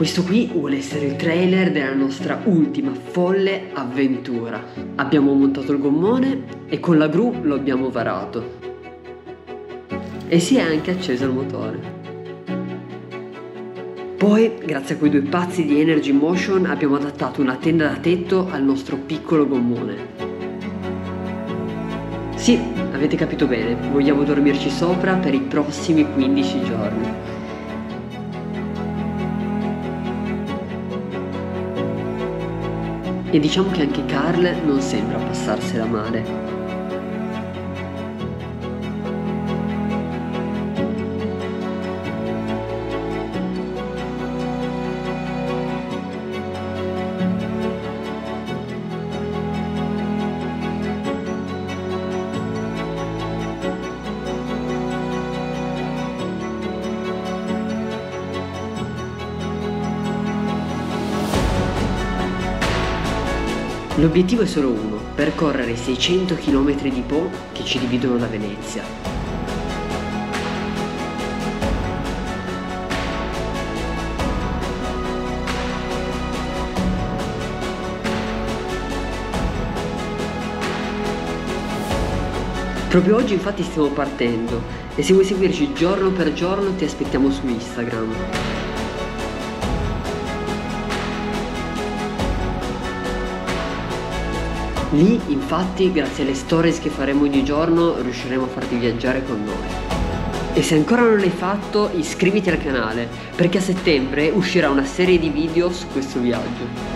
Questo qui vuole essere il trailer della nostra ultima folle avventura. Abbiamo montato il gommone e con la gru lo abbiamo varato. E si è anche acceso il motore. Poi, grazie a quei due pazzi di Energy Motion, abbiamo adattato una tenda da tetto al nostro piccolo gommone. Sì, avete capito bene, vogliamo dormirci sopra per i prossimi 15 giorni. E diciamo che anche Carl non sembra passarsela male. L'obiettivo è solo uno, percorrere i 600 km di Po che ci dividono da Venezia. Proprio oggi infatti stiamo partendo e se vuoi seguirci giorno per giorno ti aspettiamo su Instagram. Lì, infatti, grazie alle stories che faremo ogni giorno, riusciremo a farti viaggiare con noi. E se ancora non l'hai fatto, iscriviti al canale, perché a settembre uscirà una serie di video su questo viaggio.